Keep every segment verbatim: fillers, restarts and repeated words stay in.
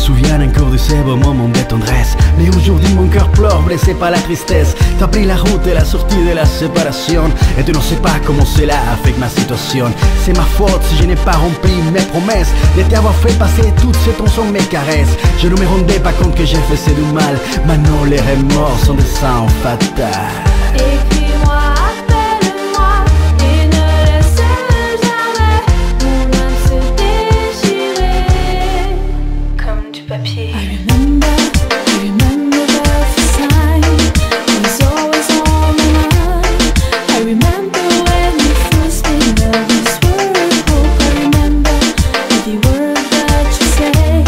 souviens encore de ces beaux moments de tendresse. Mais aujourd'hui mon cœur pleure, blessé par la tristesse. T'as pris la route et la sortie de la séparation, et tu ne sais pas comment cela affecte ma situation. C'est ma faute si je n'ai pas rempli mes promesses de t'avoir fait passer toutes ces tronçons, mes caresses. Je ne me rendais pas compte que j'ai fait c'est du mal. Maintenant les remords sont des sangs fatals. Écris-moi, appelle-moi et ne laisse jamais mon âme se déchirer comme du papier. I remember, I remember the first time it was always on my mind. I remember when we first made love, this word of hope. I remember every word that you say.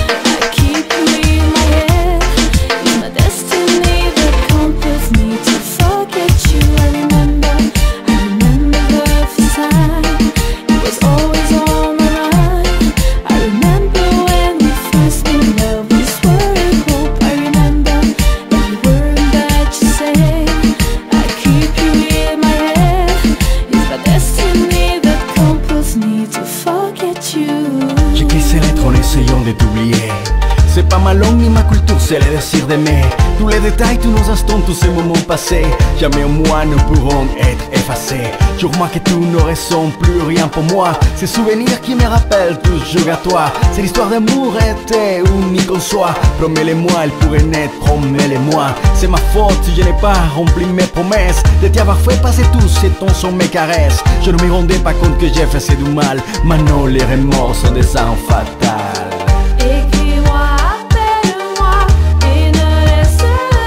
I keep you in my head. It's my destiny that compels me to forget you. I remember, I remember the first time it was always on my mind. I remember when we first made love, this word of hope. I remember every word that you say. I keep you in my head. It's my destiny that compels me to forget you. J'écris ces lettres en essayant de t'oublier. C'est pas ma langue ni ma culture, c'est le désir d'aimer. Tous les détails, tous nos instants, tous ces moments passés, jamais au moins ne pourront être effacés. Jure-moi que tu ne ressens plus rien pour moi. Ces souvenirs qui me rappellent toujours à toi. C'est l'histoire d'amour était unique en soi. Promets-les-moi, elle pourrait naître, promets-les-moi. C'est ma faute si je n'ai pas rempli mes promesses de t'avoir fait passer tous ces temps sont mes caresses. Je ne me rendais pas compte que j'ai fait c'est du mal. Maintenant les remords sont des sangs fatals. Écris-moi, appelle-moi et ne laisse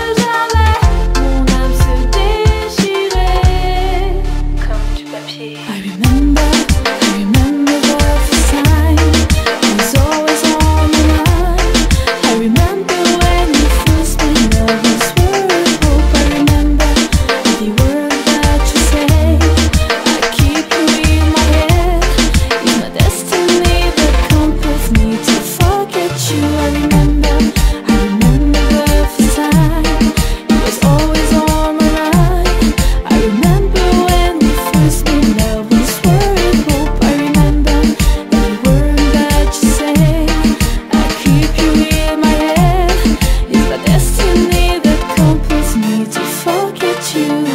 jamais mon âme se déchirer comme du papier. I remember, I remember the first time it was always on my mind. I remember when we first made love, this word of hope. I remember every word that you say. I keep you in my head. It's my destiny that compels me to forget you. I remember, I remember the first time it was always on my mind. I remember when we first made love, this word of hope. I remember every word that you say. I keep you in my head. It's my destiny that compels me to forget you.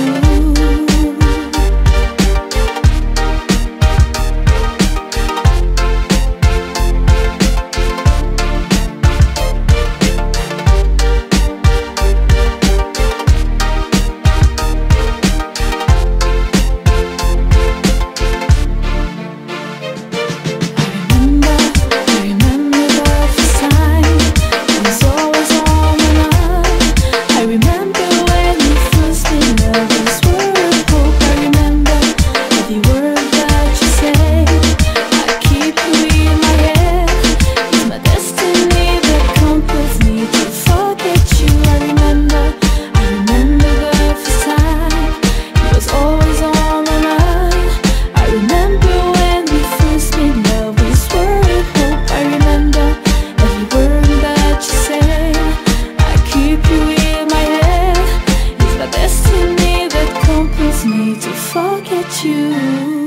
I remember, I remember the first time it was always on my mind. I remember when we first made love, this word of hope. I remember every word that you say. I keep you in my head. It's my destiny that compels me to forget you. I remember, I remember the first time it was always on my mind. I remember when we first made love, this word of hope. I remember every word that you say. I keep you in my head. It's my destiny that compels me to forget you.